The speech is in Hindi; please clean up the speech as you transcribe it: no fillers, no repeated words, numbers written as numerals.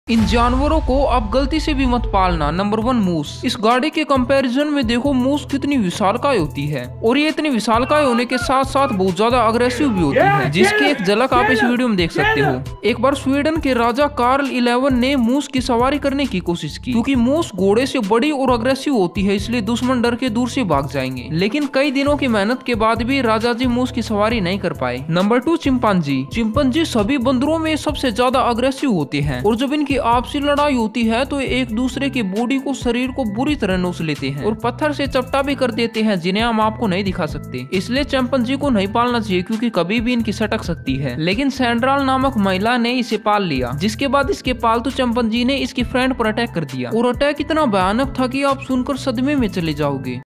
इन जानवरों को आप गलती से भी मत पालना। Number 1, moose. इस गाड़ी के कंपैरिजन में देखो मूस कितनी विशालकाय होती है, और ये इतनी विशालकाय होने के साथ साथ बहुत ज्यादा अग्रेसिव भी होती है, जिसकी एक झलक आप इस वीडियो में देख सकते हो। एक बार स्वीडन के राजा कार्ल 11 ने मूस की सवारी करने की कोशिश की, क्योंकि मूस घोड़े से बड़ी और अग्रेसिव होती है, इसलिए दुश्मन डर के दूर से भाग जाएंगे। लेकिन कई दिनों की मेहनत के बाद भी राजा जी मूस की सवारी नहीं कर पाए। Number 2, chimpanzee. चिंपांजी सभी बंदरों में सबसे ज्यादा अग्रेसिव होते हैं, और जब इनकी आपसी लड़ाई होती है तो एक दूसरे की बॉडी को, शरीर को बुरी तरह नोच लेते हैं और पत्थर से चपटा भी कर देते हैं, जिन्हें हम आपको नहीं दिखा सकते। इसलिए चिंपांजी को नहीं पालना चाहिए, क्योंकि कभी भी इनकी सटक सकती है। लेकिन सैंड्राल नामक महिला ने इसे पाल लिया, जिसके बाद इसके पालतू चिंपांजी ने इसकी फ्रेंड पर अटैक कर दिया, और अटैक इतना भयानक था कि आप सुनकर सदमे में चले जाओगे।